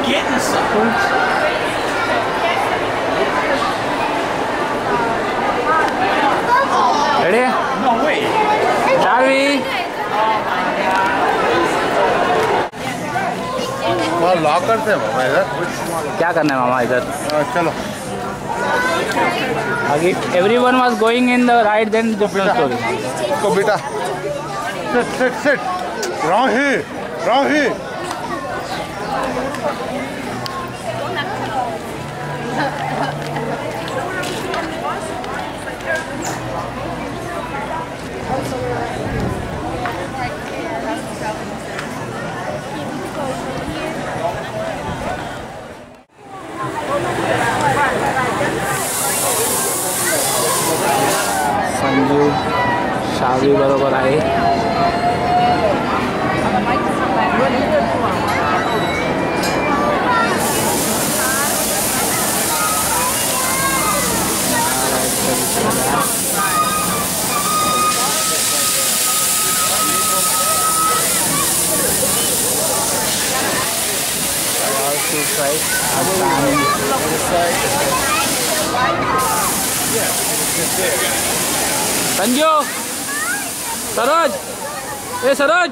getting something. Ready? No way. Sharvi. वहाँ lock करते हैं मामा इधर। क्या करना है मामा इधर? चलो। If everyone was going in the right, then different story. को बेटा sit राही संजू शावी बरोबर आहे. संजू सरोज सरोज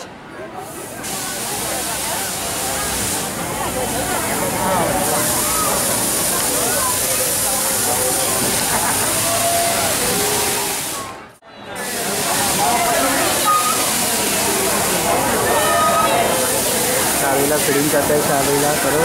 शावीला फिडिंग करते हैं. शावीला Saroj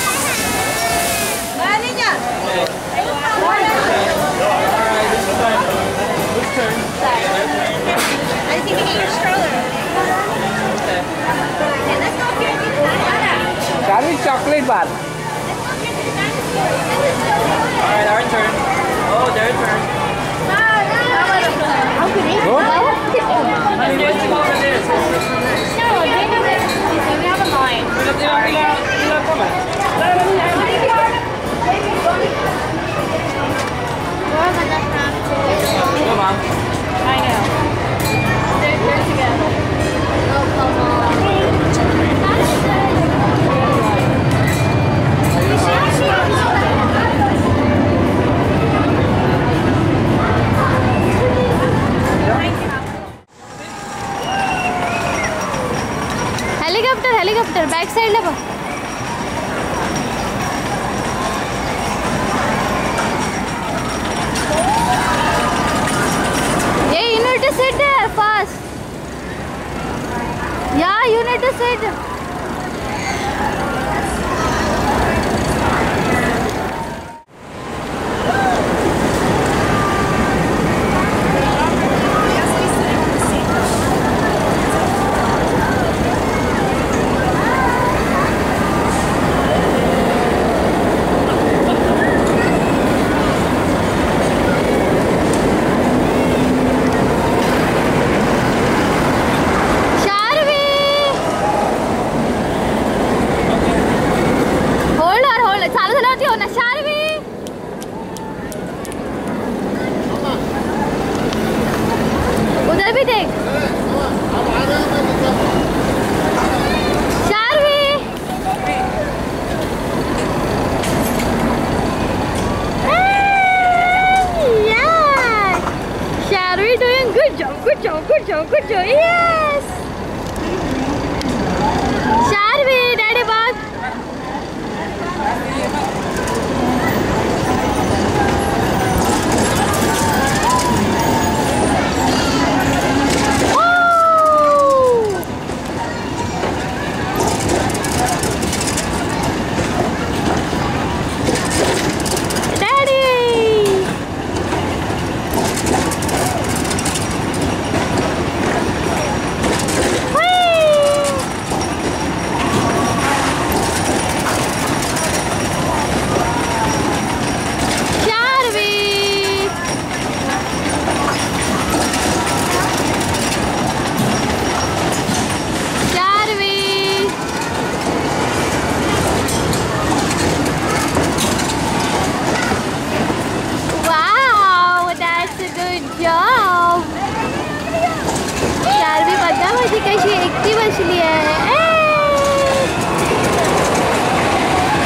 Sharvi chocolate bar. Alright, our turn. Oh, their turn. How could they go? Honey, let's go over this. No, they have it. We have a line. Come on. I know. They're together. Oh, come on. Helicopter back side ला बघ. Hey, you need to sit there fast. Yeah, you need to sit. Good job, yes! Sharvi, daddy bag. कशी एकटी बसली आहे.